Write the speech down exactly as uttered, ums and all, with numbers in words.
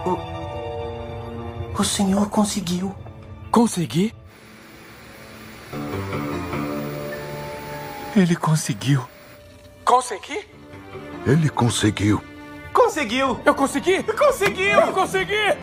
O senhor conseguiu. Consegui? Ele conseguiu. Consegui? Ele conseguiu. Conseguiu! Eu consegui? Conseguiu! Eu consegui!